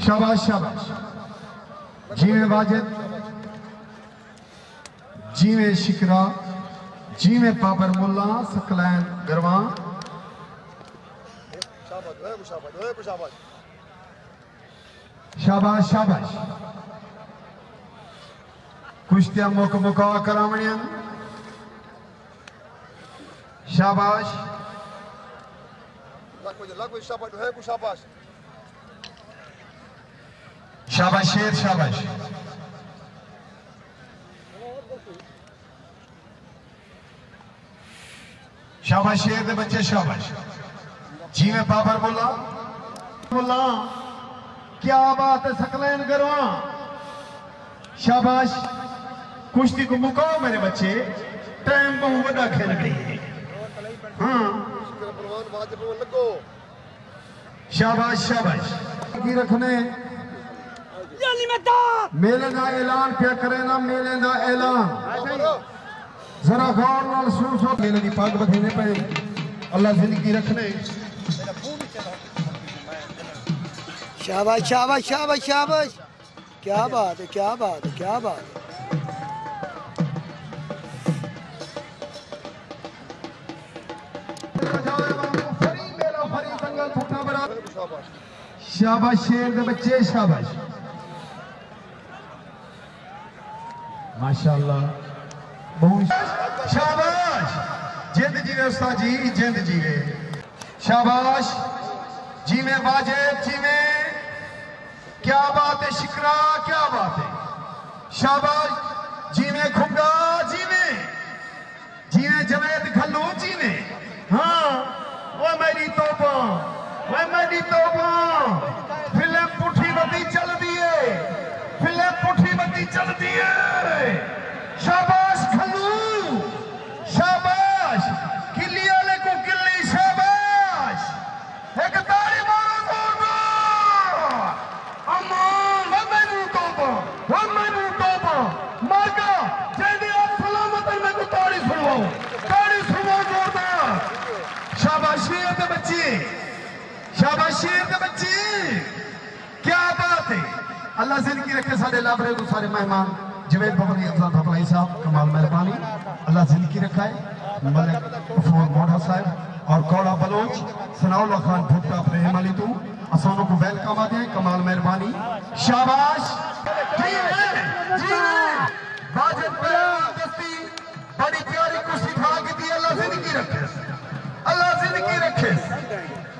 शाबाश शाबाश। जीवे वाजिद, जीवे शिकरा, जीवे पापर मुल्ला सकलैन गरवा। शाबाश शाबाश। कुश्तियां मुका करावणियन। शाबाश शाबाश शेर शाबाश। शाबाश शेर दे बच्चे शाबाश। जीवे पापर बोला बोला क्या बात है सकलैन गरवा। शाबाश। कुश्ती को मुकाओ मेरे बच्चे, टाइम बहुत बड़ा खेल गई है। हाँ शाबाश शाबाश। की रखने मेले का ऐलान क्या करे ना, मेले का ऐलान जरा गौर नाल सुन सो। मेले की पग बधेने पे अल्लाह जिंदगी रखने। शाबाश शाबाश शाबाश शाबाश। क्या बात है, क्या बात है, क्या बात है। शाबाश शेर दे बच्चे शाबाश। माशाअल्लाह बहुत शाबाश। जिंद जीवे उस्ताद जी, जिंद जीवे। शाबाश। जीवे वाजिद, जीवे। क्या बात है शिकरा, क्या बात है। शाबाश। जीवे खुगा, जीवे जीवे जवेद खल्लू, जीवे। हाँ वो मेरी तौबा, वो मेरी तौबा। फिल्म पुठी बत्ती चल दिए, फिल्म पुठी बत्ती चल दिए। शाबाश खल्लू, शाबाश। किली वाले को किली, शाबाश। एक ताड़ी मारो जोरदार। अमान वो मेरी तौबा, वो मेरी तौबा। मार्का जैसे आप सलामत है, मैं को ताड़ी सुनवाऊं, ताड़ी सुनवाओ जोरदार। शाबाश शेर दे बच्चे, शाबाश शेर दे बच्चे। क्या बात है। अल्लाह जिंदगी रखे सारे लाभरे को सारे मेहमान जवेद बबरी अफजल भपलाई साहब, कमाल मेहरबानी। अल्लाह जिंदगी रखा है। मलिक गफूर मोढ़ा साहब और कौड़ा बलोच सनाउल्लाह खान भुट्टा प्रेम अली तू असानों को वेलकम आते हैं, कमाल मेहरबानी। शाबाश। वाजिद दस्ती बड़ी प्यारी कुर्सी खा के दी। अल्लाह जिंदगी रखे, अल्लाह जिंदगी रखे।